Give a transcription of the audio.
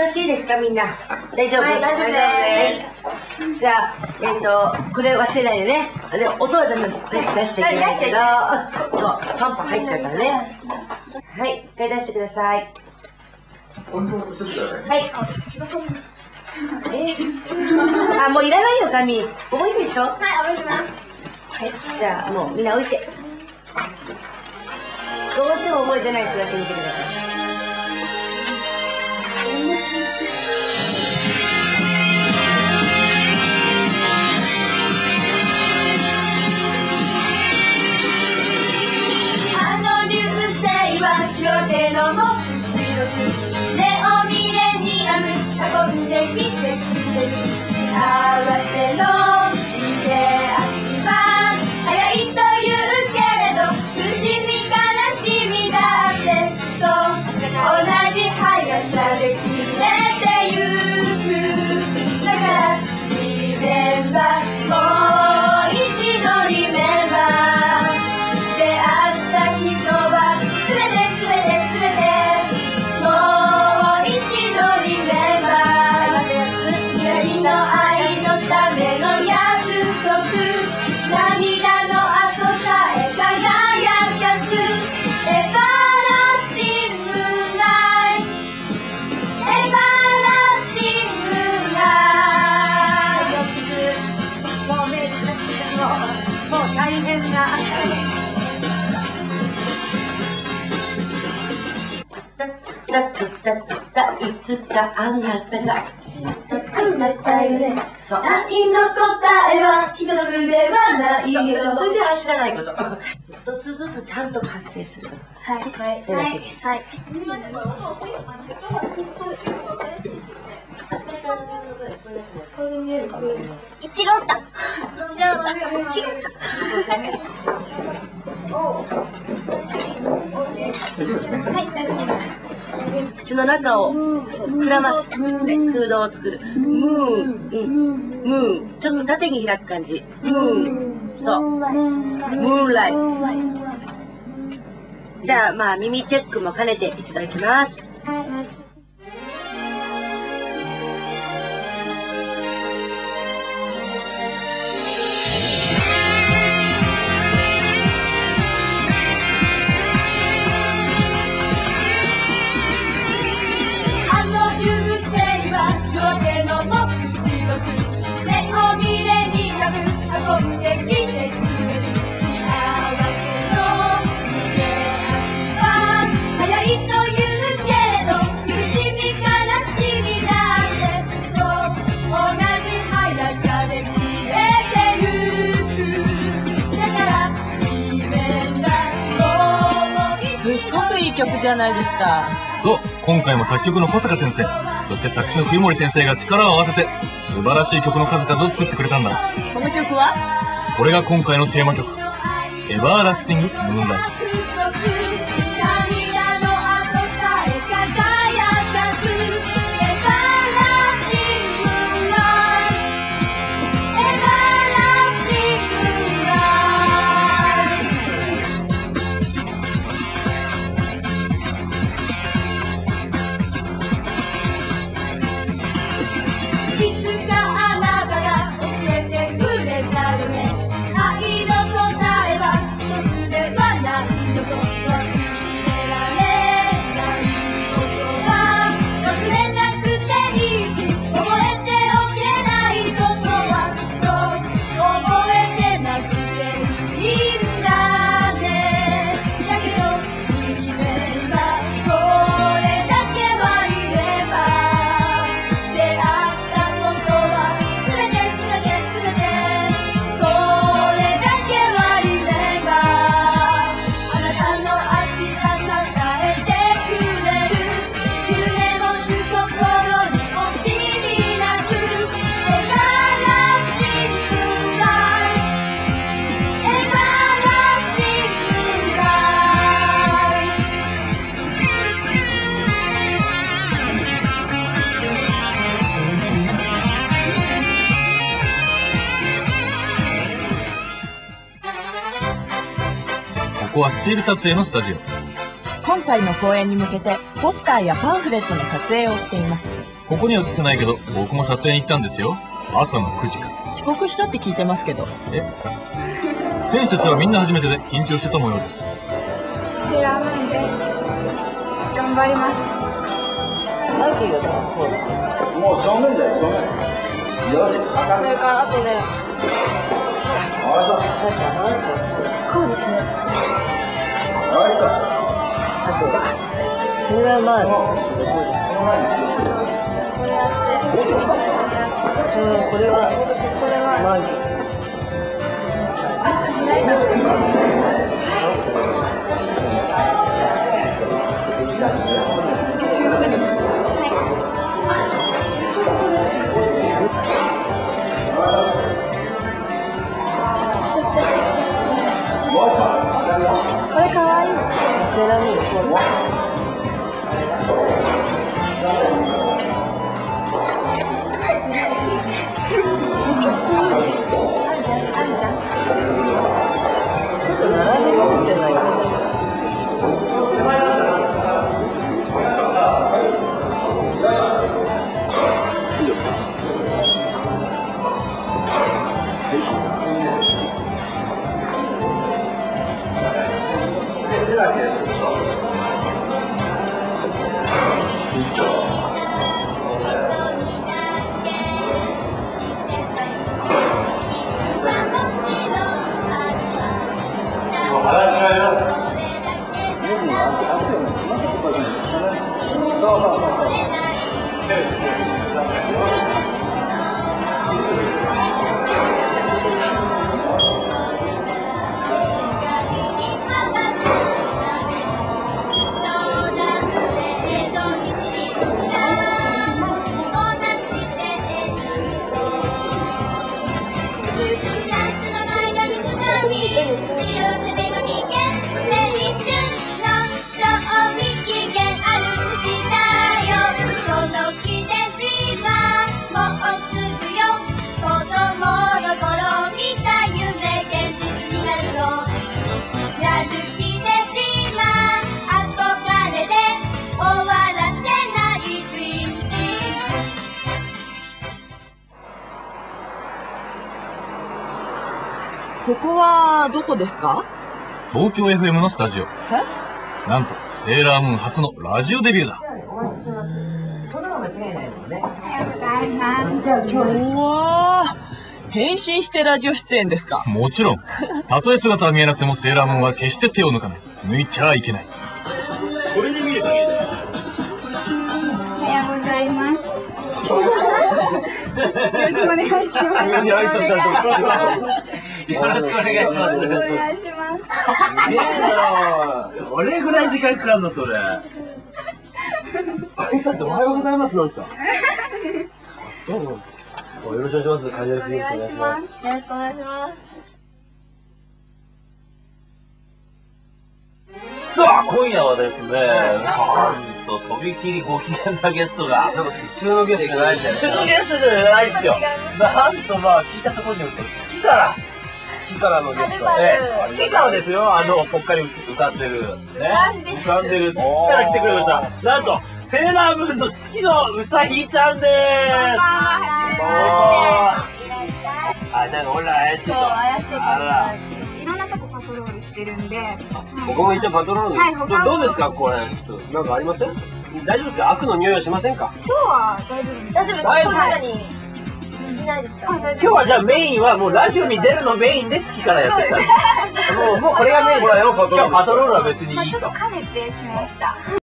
ろしいですかみんな。大丈夫？ はい、大丈夫です。 じゃあこれ忘れないでね。で音は出しちゃいけないけど、そうパンパン入っちゃうからね。はい、一回出してください。はい。あ、もういらないよ紙。覚えてるでしょ？ はい、覚えてます。 はい、じゃあもうみんな置いて。どうしても覚えてない人だけ見てください。 予定の目視録ネオミレニアム運んできてくれる幸せの逃げ足は速いと言うけれど苦しみ悲しみだってそう同じ速さで消えてゆくだからリメンバーもう一度リメンバー出会った人はいつかあなたが知ってくれたよね。そう。 愛の答えは一つではないよ。 それでは知らないこと。一つずつちゃんと発生すること。 はいはいそれだけです。 はい。一郎太。 口の中を膨らます。空洞を作る。ムーン。ちょっと縦に開く感じ。ムーン。そう。ムーンライト。じゃあまあ耳チェックも兼ねていただきます。 すっごくいい曲じゃないですか。 そう、今回も作曲の小坂先生、そして作詞の冬森先生が力を合わせて素晴らしい曲の数々を作ってくれたんだ。 この曲は？ これが今回のテーマ曲、エバーラスティング・ムーンライト。ここはスチール撮影のスタジオ。 今今回の公演に向けてポスターやパンフレットの撮影をしています。 ここには映ってないけど、僕も撮影に行ったんですよ。朝の9時から。 遅刻したって聞いてますけど。 選手たちはみんな初めてで緊張してた模様です。 セーラームーンです。頑張ります。 マイキーがこうだ。 もう正面だよ、正面。よし、 それからあとでこうですね。 これはまあ、 これやってこれはマイキー。 これかわいい。 セーラームーンそうだ。 あるじゃん。 ちょっと並んで作ってないよね。 ここはどこですか？ 東京 FM のスタジオ。なんと、セーラームーン初のラジオデビューだ。 お待ちしてます。そんなの間違いないもんね。 おはようございます。 じゃあ今日うわー、変身してラジオ出演ですか？ もちろん。たとえ姿は見えなくてもセーラームーンは決して手を抜かない。抜いちゃいけない。これで見ればいいだよ。 おはようございます。よろしくお願いします。 よろしくお願いします。 お願いします。 どれぐらい時間かかるの、それ。挨拶おはようございますなんですか。そうなんです。よろしくお願いします。カニです。 お願いします。よろしくお願いします。 さあ、今夜はですね、なんと、とびきりご機嫌なゲストが。なんか普通のゲストじゃないんだよ。普通のゲストじゃないですよ。なんとまあ、聞いたところによって、月からのゲスト。月からですよ、ぽっかり浮かんでる。ね。浮かんでる。月から来てくれました。なんと、セーラームーンの月のうさぎちゃんでーす。あ、なんか俺ら怪しいと。 そう、怪しいと。 あら。 いろんなとこパトロールしてるんで。 ここも一応パトロール。 はい、 どうですか、これ。なんかありません？大丈夫ですか？悪の匂いはしませんか？ 今日は大丈夫です。大丈夫です。 大丈夫。 中にいないですか？ 今日はじゃあメインはもうラジオに出るのメインで月からやってた。もうこれがメイン。今日パトロールは別にいいと。 ちょっと兼ねてきました。